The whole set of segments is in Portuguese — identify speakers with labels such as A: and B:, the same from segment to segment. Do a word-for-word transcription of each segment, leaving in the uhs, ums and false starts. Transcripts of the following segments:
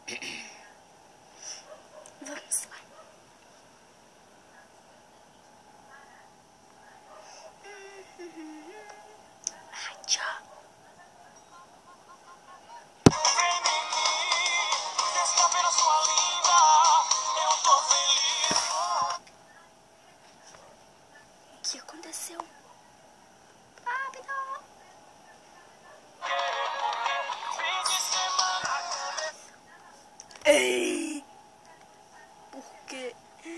A: Vamos lá. Ai, tchau. O que aconteceu? Rápido! Ei! Por quê?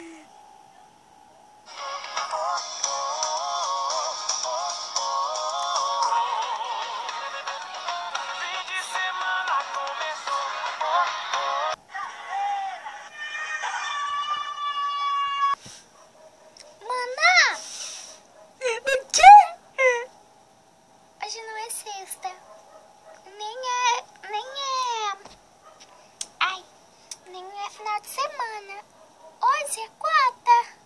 A: Mana! O quê? Hoje não é sexta. Nem é... Nem é... Ai, nem é final de semana. Hoje é quarta.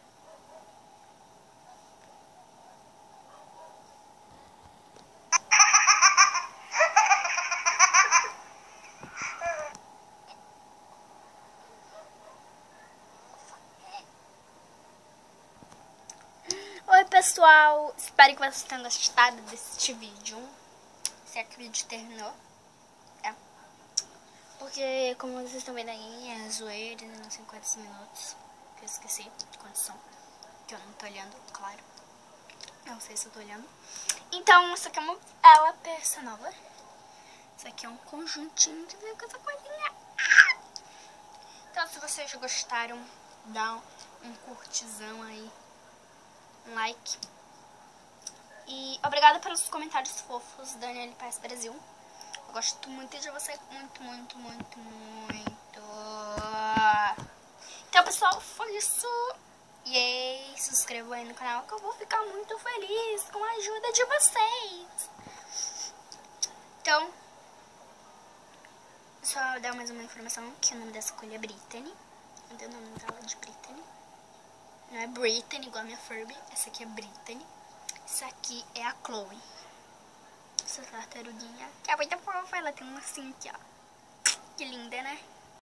A: Oi pessoal, espero que vocês tenham gostado deste vídeo. Se é que o vídeo terminou, é. Porque como vocês estão vendo aí, é zoeira, não sei quantos minutos. Que eu esqueci quantos são. Que eu não tô olhando, claro. Não sei se eu tô olhando. Então, isso aqui é uma, é uma peça nova. Isso aqui é um conjuntinho que vem com essa coisinha. Então, se vocês gostaram, dá um curtizão aí. Um like. E obrigada pelos comentários fofos, Daniele Paz Brasil. Eu gosto muito de você. Muito, muito, muito, muito. Então, pessoal, foi isso. E aí, se inscrevam aí no canal que eu vou ficar muito feliz com a ajuda de vocês. Então, só dar mais uma informação que o nome dessa coisa é Brittany. Então, o nome dela é de Brittany. Não é Brittany igual a minha Furby. Essa aqui é Brittany. Essa aqui é a Chloe. Essa tartaruguinha que é muito fofa. Ela tem um assim aqui, ó. Que linda, né?